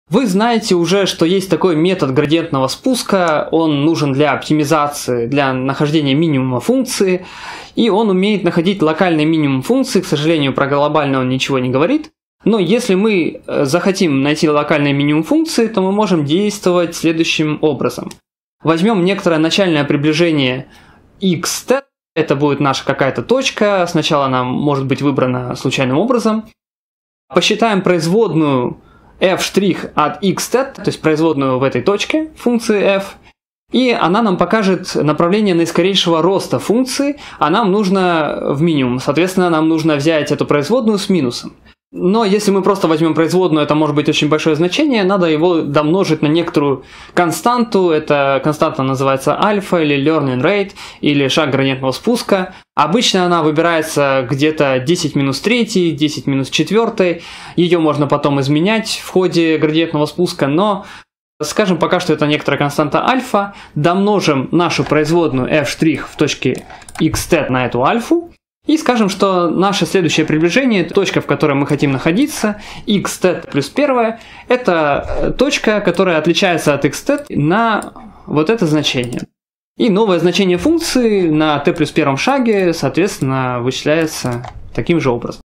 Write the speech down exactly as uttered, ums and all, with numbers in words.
Вы знаете уже, что есть такой метод градиентного спуска, он нужен для оптимизации, для нахождения минимума функции, и он умеет находить локальный минимум функции, к сожалению, про глобальный он ничего не говорит. Но если мы захотим найти локальный минимум функции, то мы можем действовать следующим образом. Возьмем некоторое начальное приближение xt, это будет наша какая-то точка, сначала она может быть выбрана случайным образом. Посчитаем производную f' от xtet, то есть производную в этой точке функции f, и она нам покажет направление наискорейшего роста функции, а нам нужно в минимум, соответственно, нам нужно взять эту производную с минусом. Но если мы просто возьмем производную, это может быть очень большое значение, надо его домножить на некоторую константу, эта константа называется альфа или learning rate, или шаг градиентного спуска. Обычно она выбирается где-то десять минус три, десять минус четыре, ее можно потом изменять в ходе градиентного спуска, но скажем пока, что это некоторая константа альфа, домножим нашу производную f' в точке xtet на эту альфу, и скажем, что наше следующее приближение, точка, в которой мы хотим находиться, xtet плюс первая, это точка, которая отличается от xtet на вот это значение. И новое значение функции на t плюс первом шаге, соответственно, вычисляется таким же образом.